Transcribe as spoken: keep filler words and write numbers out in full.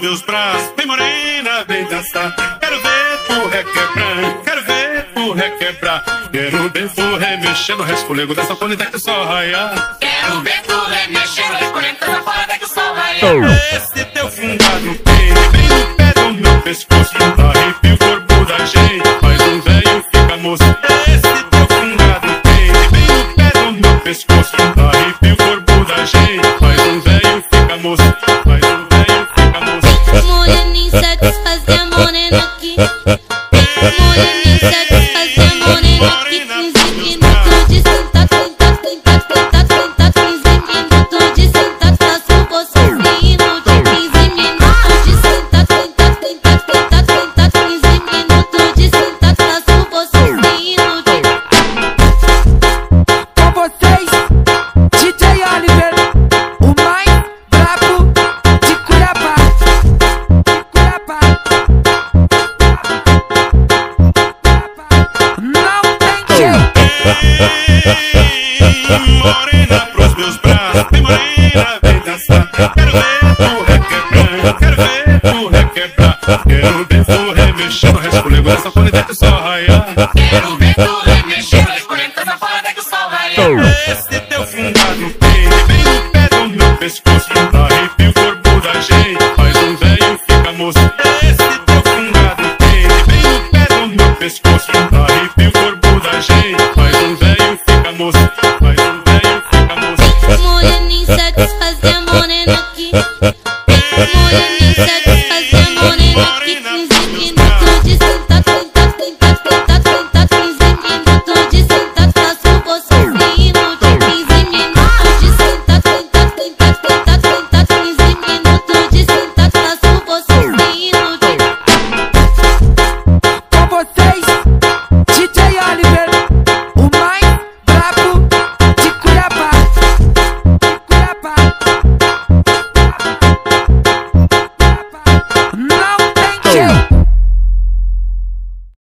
meus braços, vem morena, vem dançar. Quero ver tu requebrar, quero ver tu requebrar. Quero ver tu remexer no resfolego dessa folha até que o sol raiar. Quero ver tu remexer no resfolego dessa folha até que o sol raiar. Esse teu fungado peito, vem no pé do meu pescoço, arrepia o corpo da gente, faz um velho fica moço. Esse teu fungado peito, vem no pé do meu pescoço, arrepia o corpo da gente, faz um velho fica moço, faz um velho fica moço. Moreninho satisfazer a morena aqui. Moreninho satisfazer a morena aqui. quinze minutos de sentado, sentado, sentado, sentado, sentado. quinze minutos de sentado, faço você rindo de quinze minutos de sentado, sentado, sentado, sentado, sentado. quinze minutos de sentado, faço você rindo de. Com vocês, D J Oliver, o mais brabo de Cuiabá. Cuiabá. Não tem jeito. Morena pros meus braços, vem morena, vem dançar. Quero ver tu requebrar, quero ver tu requebrar. Quero ver tu remexer no resfolego dessa folha até que o sol raiar. Quero ver tu remexer no resfolego dessa folha até que o sol raiar. Esse teu fungado peito, vem no pé do meu pescoço, arrepia o corpo da gente, faz um velho fica moço. Esse teu fungado peito, vem no pé do meu pescoço, arrepia o corpo da gente, faz um velho fica moço, faz um velho fica moço. Moreninho satisfazer a morena aqui. Moreninho satisfazer